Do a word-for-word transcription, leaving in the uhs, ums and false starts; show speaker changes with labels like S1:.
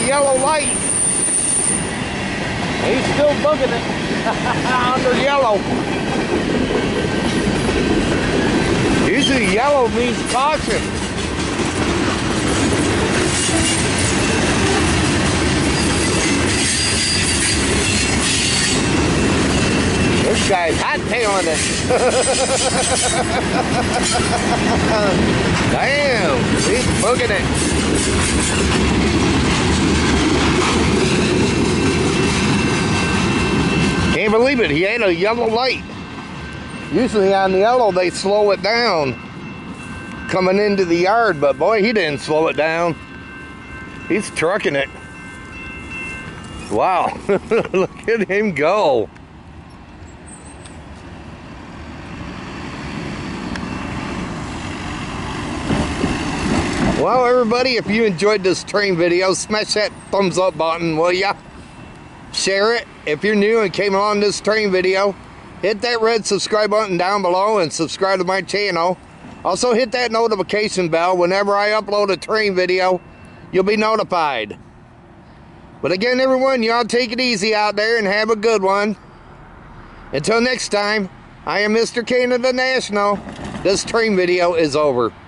S1: yellow light. He's still booking it under yellow. Usually yellow means caution. This guy's hot-tailing it. Damn, he's booking it. Can't believe it, he had a yellow light. Usually on the yellow they slow it down coming into the yard, but boy, he didn't slow it down. He's trucking it. Wow, look at him go. Well, everybody, if you enjoyed this train video, smash that thumbs up button, will ya? Share it. If you're new and came along this train video, hit that red subscribe button down below and subscribe to my channel. Also, hit that notification bell. Whenever I upload a train video, you'll be notified. But again, everyone, y'all take it easy out there and have a good one. Until next time, I am Mister Canadian National. This train video is over.